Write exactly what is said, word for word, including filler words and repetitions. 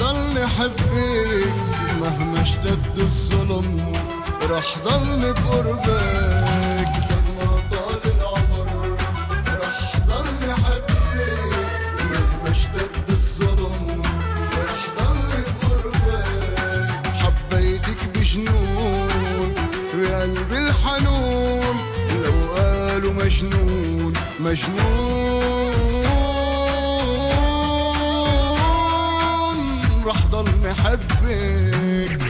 ضل حبك مهما اشتد الظلم، رح ضل بقربك مهما طال العمر، رح ضل حبك مهما اشتد الظلم، رح ضل بقربك. حبيتك بجنون بقلبي الحنون، لو قالوا مجنون مجنون، رح ضل محبك.